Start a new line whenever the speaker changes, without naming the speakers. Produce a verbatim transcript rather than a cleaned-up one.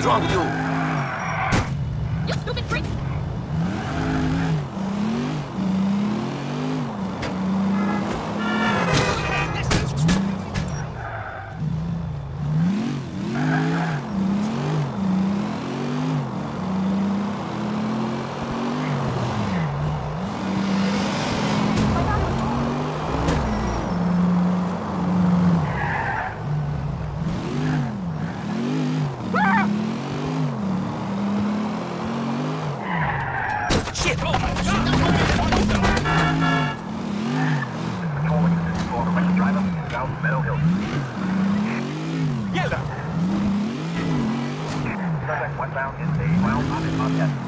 Something's wrong with you.
You stupid freak!
Shit! Oh my God!
Patrolling the city for the right driver down Meadow Hill.
Yes, sir.
Subject westbound is a mile on it on